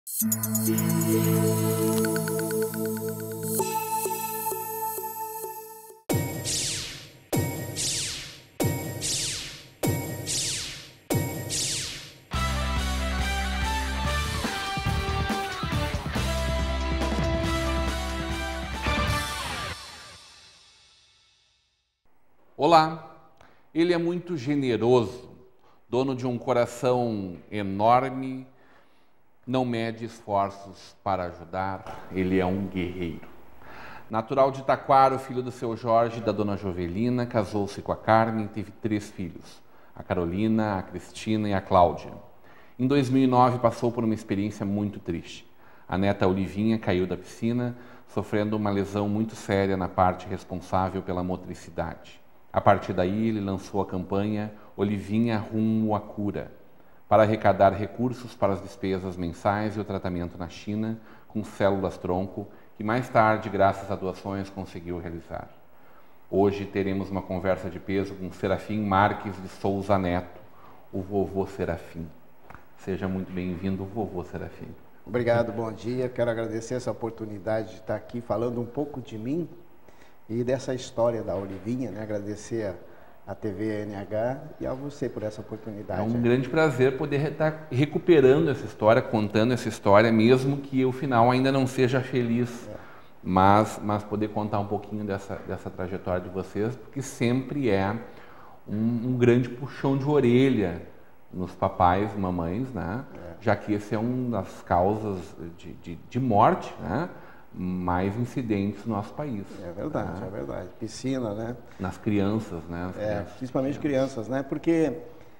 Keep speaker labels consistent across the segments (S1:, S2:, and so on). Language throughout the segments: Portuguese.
S1: Olá, ele é muito generoso, dono de um coração enorme, não mede esforços para ajudar, ele é um guerreiro. Natural de Taquaro, filho do seu Jorge e da dona Jovelina, casou-se com a Carmen e teve 3 filhos, a Carolina, a Cristina e a Cláudia. Em 2009 passou por uma experiência muito triste. A neta Olivinha caiu da piscina, sofrendo uma lesão muito séria na parte responsável pela motricidade. A partir daí, ele lançou a campanha Olivinha Rumo à Cura, para arrecadar recursos para as despesas mensais e o tratamento na China com células-tronco, que mais tarde, graças a doações, conseguiu realizar. Hoje teremos uma conversa de peso com Serafim Marques de Souza Neto, o vovô Serafim. Seja muito bem-vindo, vovô Serafim.
S2: Obrigado, bom dia. Quero agradecer essa oportunidade de estar aqui falando um pouco de mim e dessa história da Olivinha, né? Agradecer a TV NH e a você por essa oportunidade.
S1: É um grande prazer poder estar recuperando essa história, contando essa história, mesmo que o final ainda não seja feliz, mas poder contar um pouquinho dessa trajetória de vocês, porque sempre é um grande puxão de orelha nos papais e mamães, né? Já que esse é uma das causas de morte, né? Mais incidentes no nosso país.
S2: É verdade, é verdade. Piscina, né?
S1: Nas crianças, né?
S2: Principalmente crianças, né? Porque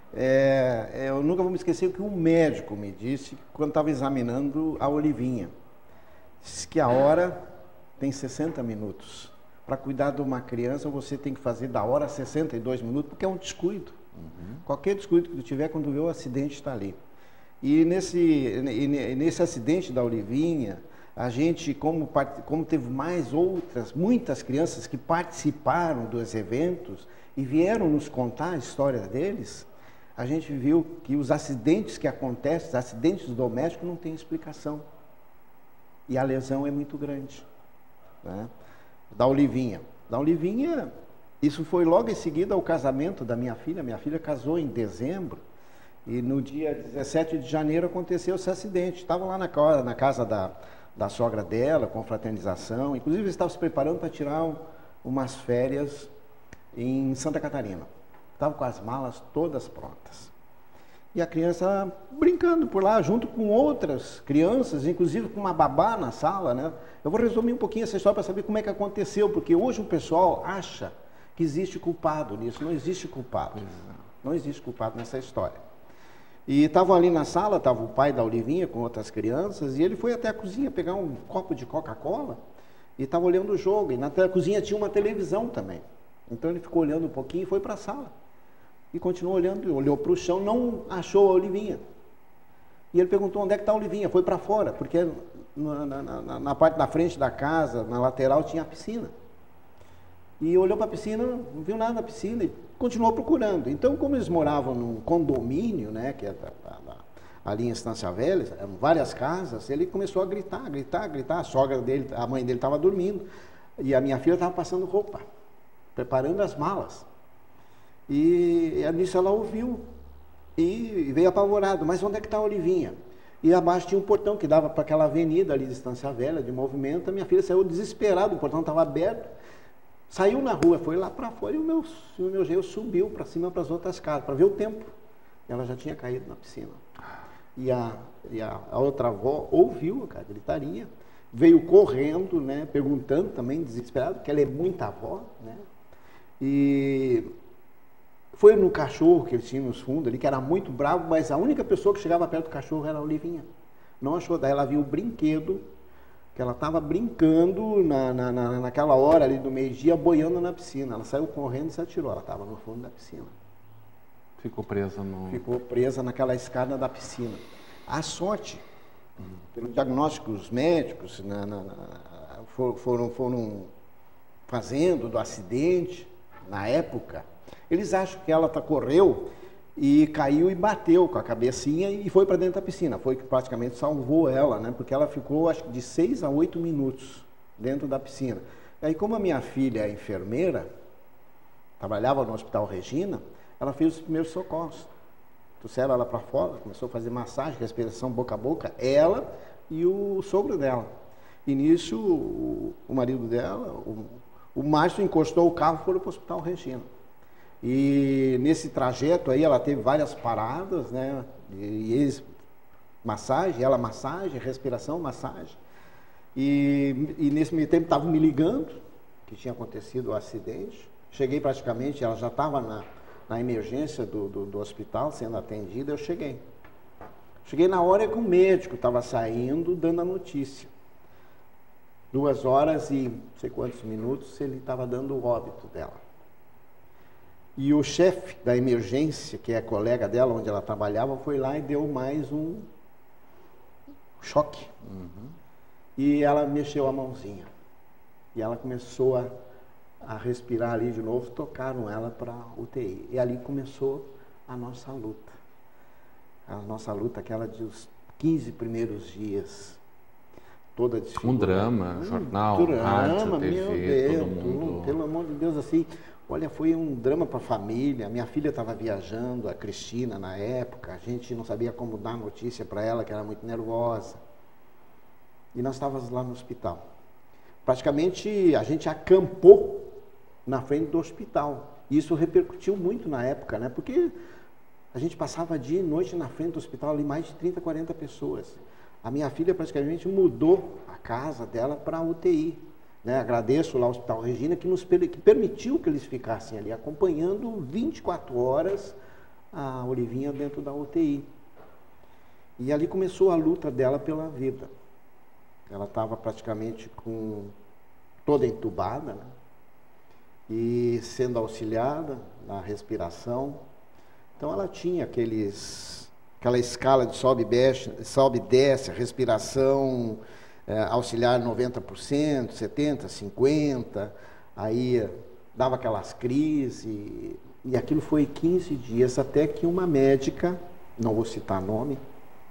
S2: eu nunca vou me esquecer o que um médico me disse quando estava examinando a Olivinha. Disse que a hora tem 60 minutos. Para cuidar de uma criança, você tem que fazer da hora 62 minutos, porque é um descuido. Qualquer descuido que tu tiver, quando vê o acidente, está ali. E nesse acidente da Olivinha, a gente, como teve muitas crianças que participaram dos eventos e vieram nos contar a história deles, a gente viu que os acidentes que acontecem, os acidentes domésticos, não têm explicação. E a lesão é muito grande, né? Da Olivinha, isso foi logo em seguida ao casamento da minha filha. Minha filha casou em dezembro e no dia 17 de janeiro aconteceu esse acidente. Estava lá na casa da sogra dela, com fraternização. Inclusive, eles estavam se preparando para tirar umas férias em Santa Catarina. Estavam com as malas todas prontas. E a criança brincando por lá, junto com outras crianças, inclusive com uma babá na sala, né? Eu vou resumir um pouquinho essa história para saber como é que aconteceu, porque hoje o pessoal acha que existe culpado nisso. Não existe culpado. Não existe culpado nessa história. E estavam ali na sala, estava o pai da Olivinha com outras crianças, e ele foi até a cozinha pegar um copo de Coca-Cola e estava olhando o jogo. E na cozinha tinha uma televisão também. Então ele ficou olhando um pouquinho e foi para a sala. E continuou olhando, olhou para o chão, não achou a Olivinha. E ele perguntou: onde é que está a Olivinha? Foi para fora, porque na parte da frente da casa, na lateral, tinha a piscina. E olhou para a piscina, não viu nada na piscina e continuou procurando. Então, como eles moravam num condomínio, né, que é ali em Estância Velha, eram várias casas, ele começou a gritar. A sogra dele, a mãe dele estava dormindo e a minha filha estava passando roupa, preparando as malas. E nisso ela ouviu e veio apavorado: mas onde é que está a Olivinha? E abaixo tinha um portão que dava para aquela avenida ali de Estância Velha, de movimento. A minha filha saiu desesperada, o portão estava aberto. Saiu na rua, foi lá para fora e o meu genro subiu para cima para as outras casas, para ver o tempo. Ela já tinha caído na piscina. E a outra avó ouviu a gritaria, veio correndo, né, perguntando também, desesperado, porque ela é muita avó, né? E foi no cachorro que eles tinham nos fundos ali, que era muito bravo, mas a única pessoa que chegava perto do cachorro era a Olivinha. Não achou, daí ela viu o brinquedo, que ela estava brincando naquela hora ali do meio-dia, boiando na piscina. Ela saiu correndo e se atirou. Ela estava no fundo da piscina.
S1: Ficou presa
S2: Ficou presa naquela escada da piscina. A sorte, pelo diagnóstico dos médicos, foram fazendo do acidente, na época, eles acham que ela correu e caiu e bateu com a cabecinha e foi para dentro da piscina. Foi que praticamente salvou ela, né? Porque ela ficou, acho que de 6 a 8 minutos dentro da piscina. E aí, como a minha filha é enfermeira, trabalhava no Hospital Regina, ela fez os primeiros socorros. Trouxeram ela para fora, começou a fazer massagem, respiração boca a boca, ela e o sogro dela. E nisso, o marido dela, o Márcio, encostou o carro e foi para o Hospital Regina. E nesse trajeto aí, ela teve várias paradas, né? E eles, massagem, ela massagem, respiração, massagem. E nesse meio tempo estavam me ligando, que tinha acontecido o acidente. Cheguei praticamente, ela já estava na emergência do hospital, sendo atendida, eu cheguei. Cheguei na hora que o médico estava saindo, dando a notícia. 2 horas e não sei quantos minutos, ele estava dando o óbito dela. E o chefe da emergência, que é a colega dela, onde ela trabalhava, foi lá e deu mais um choque. E ela mexeu a mãozinha. E ela começou a respirar ali de novo, tocaram ela para UTI. E ali começou a nossa luta. A nossa luta, aquela dos 15 primeiros dias. Toda desfigurada.
S1: Um drama, jornal, rádio, TV,
S2: meu Deus,
S1: todo mundo.
S2: pelo amor de Deus, assim, olha, foi um drama para a família. Minha filha estava viajando, a Cristina, na época, a gente não sabia como dar notícia para ela, que era muito nervosa. E nós estávamos lá no hospital. Praticamente a gente acampou na frente do hospital. E isso repercutiu muito na época, né? Porque a gente passava dia e noite na frente do hospital, ali mais de 30, 40 pessoas. A minha filha praticamente mudou a casa dela para a UTI. Né? Agradeço lá ao Hospital Regina que permitiu que eles ficassem ali acompanhando 24 horas a Olivinha dentro da UTI. E ali começou a luta dela pela vida. Ela estava praticamente toda entubada, né? E sendo auxiliada na respiração. Então ela tinha aquela escala de sobe e desce, a respiração auxiliar 90%, 70%, 50%, aí dava aquelas crises, e aquilo foi 15 dias, até que uma médica, não vou citar nome,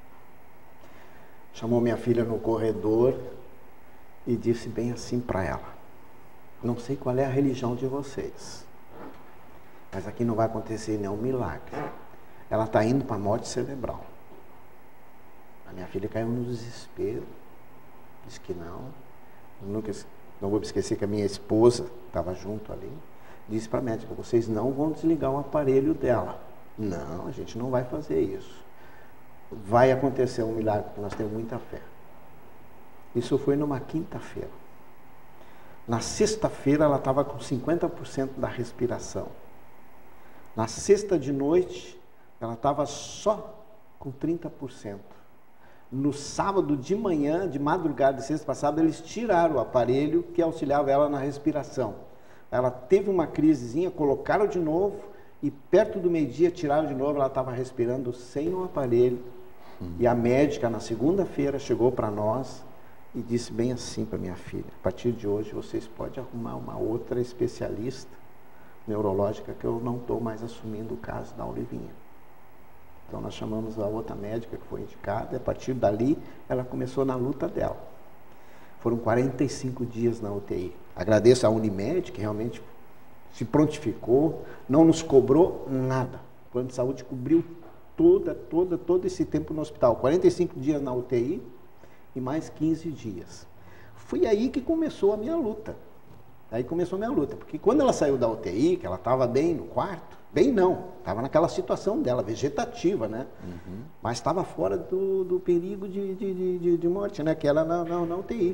S2: chamou minha filha no corredor e disse bem assim para ela: não sei qual é a religião de vocês, mas aqui não vai acontecer nenhum milagre. Ela está indo para a morte cerebral. A minha filha caiu no desespero, disse que não. Não vou esquecer que a minha esposa estava junto ali, disse para a médica: vocês não vão desligar o aparelho dela. Não, a gente não vai fazer isso. Vai acontecer um milagre, porque nós temos muita fé. Isso foi numa quinta-feira. Na sexta-feira ela estava com 50% da respiração. Na sexta de noite ela estava só com 30%. No sábado de manhã, de madrugada de sexta passada, eles tiraram o aparelho que auxiliava ela na respiração. Ela teve uma crisezinha, colocaram de novo e perto do meio-dia tiraram de novo, ela estava respirando sem o aparelho. E a médica, na segunda-feira, chegou para nós e disse bem assim para minha filha: a partir de hoje vocês podem arrumar uma outra especialista neurológica, que eu não estou mais assumindo o caso da Olivinha. Então nós chamamos a outra médica que foi indicada, e a partir dali ela começou na luta dela. Foram 45 dias na UTI. Agradeço à Unimed, que realmente se prontificou, não nos cobrou nada. O plano de saúde cobriu todo esse tempo no hospital. 45 dias na UTI e mais 15 dias. Foi aí que começou a minha luta. Aí começou a minha luta, porque quando ela saiu da UTI, que ela estava bem no quarto, bem não, estava naquela situação dela, vegetativa, né? Mas estava fora do perigo de morte, né? Que era na UTI.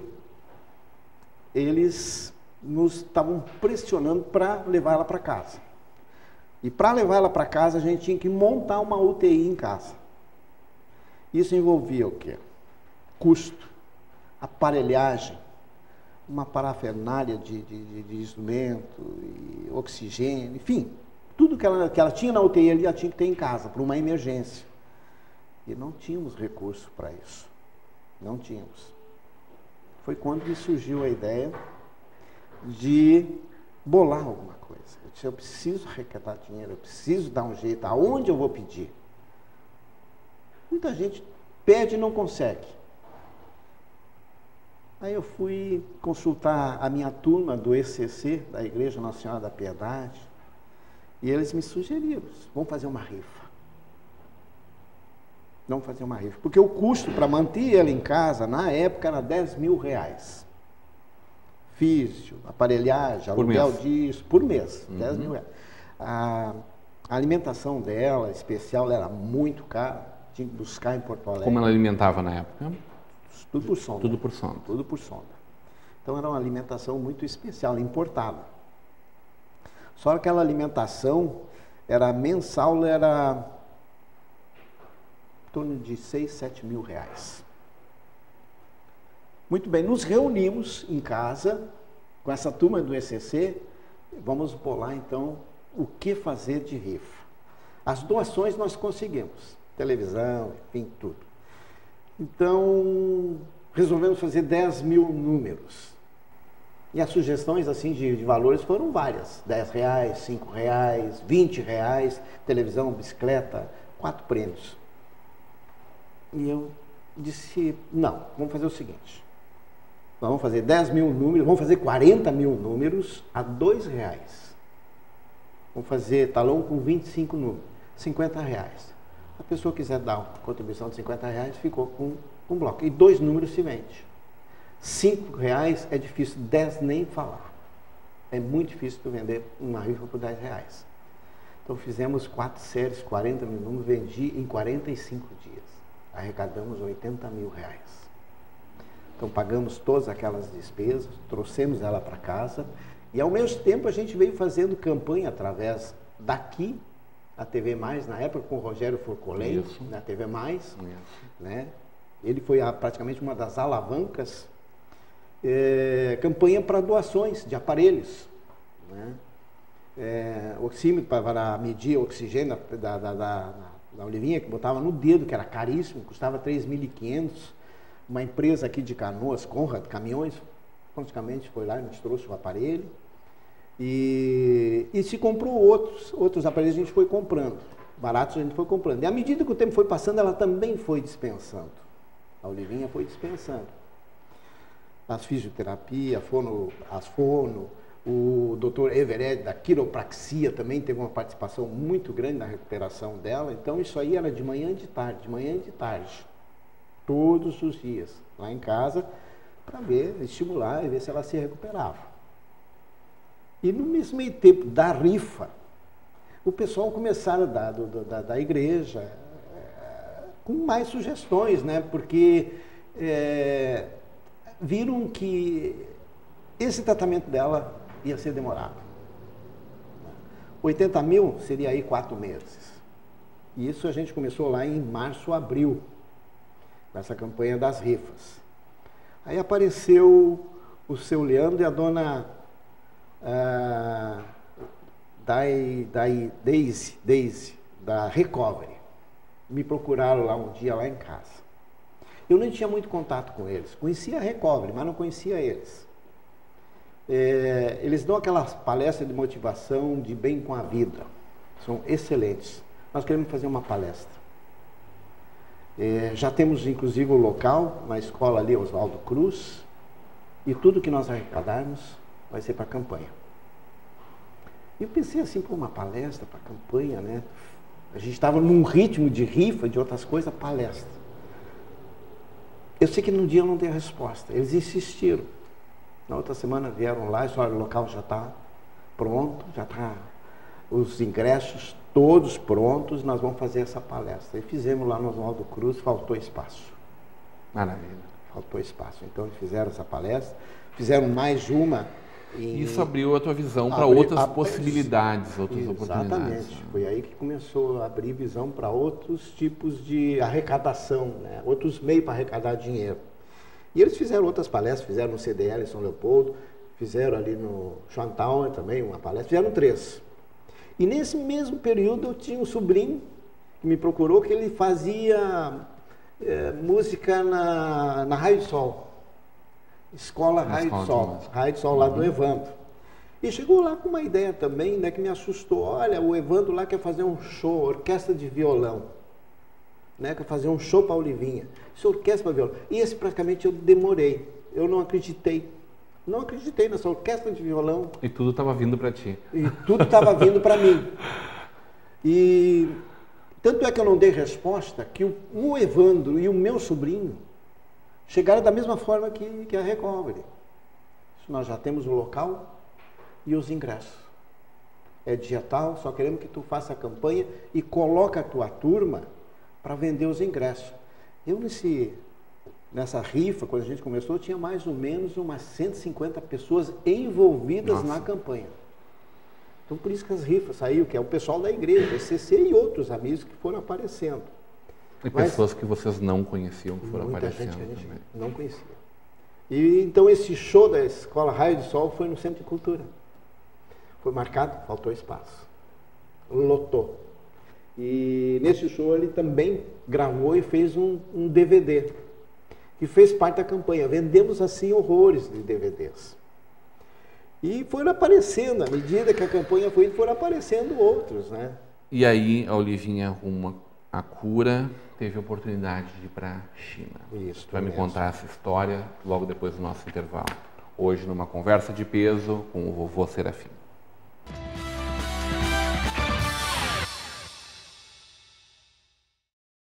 S2: Eles nos estavam pressionando para levar ela para casa. E para levar ela para casa, a gente tinha que montar uma UTI em casa. Isso envolvia o quê? Custo, aparelhagem, uma parafernália de instrumento, e oxigênio, enfim, tudo que ela tinha na UTI ali, ela tinha que ter em casa, para uma emergência. E não tínhamos recurso para isso. Não tínhamos. Foi quando me surgiu a ideia de bolar alguma coisa. coisa. Eu disse, eu preciso arrecadar dinheiro, eu preciso dar um jeito. Aonde eu vou pedir? Muita gente pede e não consegue. Aí eu fui consultar a minha turma do ECC, da Igreja Nossa Senhora da Piedade, e eles me sugeriram, vamos fazer uma rifa. Vamos fazer uma rifa. Porque o custo para manter ela em casa, na época, era R$10.000. Físio, aparelhagem, aluguel disso, por mês, R$10.000. A alimentação dela, especial, era muito cara, tinha que buscar em Porto Alegre.
S1: Como ela alimentava na época?
S2: Tudo por sonda.
S1: Tudo por sonda.
S2: Tudo por sonda. Então era uma alimentação muito especial, importada. Só que aquela alimentação era mensal, era em torno de R$6, R$7.000. Muito bem, nos reunimos em casa com essa turma do ECC, vamos bolar então o que fazer de rifa. As doações nós conseguimos, televisão, enfim, tudo. Então, resolvemos fazer 10.000 números. E as sugestões assim de valores foram várias. R$10, R$5, R$20, televisão, bicicleta, 4 prêmios. E eu disse, não, vamos fazer o seguinte. Vamos fazer 10.000 números, vamos fazer 40.000 números a R$2. Vamos fazer talão com 25 números, R$50. A pessoa quiser dar uma contribuição de R$50, ficou com um bloco. E 2 números se vende. R$5 é difícil, 10 nem falar. É muito difícil tu vender uma rifa por R$10. Então fizemos 4 séries, 40.000 números, vendi em 45 dias. Arrecadamos R$80.000. Então pagamos todas aquelas despesas, trouxemos ela para casa e ao mesmo tempo a gente veio fazendo campanha através daqui, a TV Mais, na época com o Rogério Forcolém, na TV Mais, né? Ele foi praticamente uma das alavancas, campanha para doações de aparelhos, né? Oxímetro para medir o oxigênio da Olivinha, que botava no dedo, que era caríssimo, custava R$3.500. Uma empresa aqui de Canoas, Conrad Caminhões, praticamente foi lá e nos trouxe o aparelho. E se comprou outros aparelhos, a gente foi comprando. Baratos a gente foi comprando. E à medida que o tempo foi passando, ela também foi dispensando. A Olivinha foi dispensando. As fisioterapia, as fono, o doutor Everett da quiropraxia também teve uma participação muito grande na recuperação dela. Então isso aí era de manhã e de tarde, de manhã e de tarde. Todos os dias, lá em casa, para ver, estimular e ver se ela se recuperava. E no mesmo meio tempo da rifa, o pessoal começaram da igreja com mais sugestões, né? Porque viram que esse tratamento dela ia ser demorado. 80.000 seria aí 4 meses. E isso a gente começou lá em março, abril, nessa campanha das rifas. Aí apareceu o seu Leandro e a dona Daisy, da Recovery. Me procuraram lá um dia, lá em casa. Eu nem tinha muito contato com eles. Conhecia a Recovery, mas não conhecia eles. Eles dão aquelas palestras de motivação, de bem com a vida. São excelentes. Nós queremos fazer uma palestra. Já temos inclusive o local, na escola ali, Oswaldo Cruz, e tudo que nós arrecadarmos vai ser para a campanha. E eu pensei assim, pô, uma palestra para a campanha, né? A gente estava num ritmo de rifa, de outras coisas, palestra. Eu sei que no dia eu não dei a resposta, eles insistiram. Na outra semana vieram lá e disseram, o local já está pronto, já está os ingressos todos prontos, nós vamos fazer essa palestra. E fizemos lá no Oswaldo Cruz, faltou espaço.
S1: Maravilha.
S2: Faltou espaço. Então eles fizeram essa palestra, fizeram mais uma.
S1: Isso abriu a tua visão para outras possibilidades, outras oportunidades.
S2: Exatamente. Foi aí que começou a abrir visão para outros tipos de arrecadação, né? Outros meios para arrecadar dinheiro. E eles fizeram outras palestras, fizeram no CDL em São Leopoldo, fizeram ali no Schwantauer também uma palestra, fizeram 3. E nesse mesmo período eu tinha um sobrinho que me procurou, que ele fazia música na Raio de Sol. Escola Raio de Sol. Raio de Sol lá do Evandro. E chegou lá com uma ideia também, né, que me assustou. Olha, o Evandro lá quer fazer um show, orquestra de violão. Né, quer fazer um show para a Olivinha. Isso é orquestra para violão. E esse praticamente eu demorei. Eu não acreditei. Não acreditei nessa orquestra de violão.
S1: E tudo estava vindo para ti.
S2: E tudo estava vindo para mim. E tanto é que eu não dei resposta que o Evandro e o meu sobrinho chegaram da mesma forma que a Recovery. Nós já temos o local e os ingressos. É dia tal, só queremos que tu faça a campanha e coloca a tua turma para vender os ingressos. Eu nessa rifa, quando a gente começou, tinha mais ou menos umas 150 pessoas envolvidas na campanha. Então por isso que as rifas saíram, que é o pessoal da igreja, ECC e outros amigos que foram aparecendo.
S1: E pessoas que vocês não conheciam que foram aparecendo.
S2: Muita gente que a gente não conhecia. E então esse show da Escola Raio de Sol foi no Centro de Cultura. Foi marcado, faltou espaço. Lotou. E nesse show ele também gravou e fez um DVD, que fez parte da campanha. Vendemos assim horrores de DVDs. E foram aparecendo, à medida que a campanha foi indo, foram aparecendo outros, né?
S1: E aí a Olivinha arruma a cura, teve a oportunidade de ir para a China.
S2: Isso.
S1: Vai me contar essa história logo depois do nosso intervalo. Hoje numa conversa de peso com o vovô Serafim.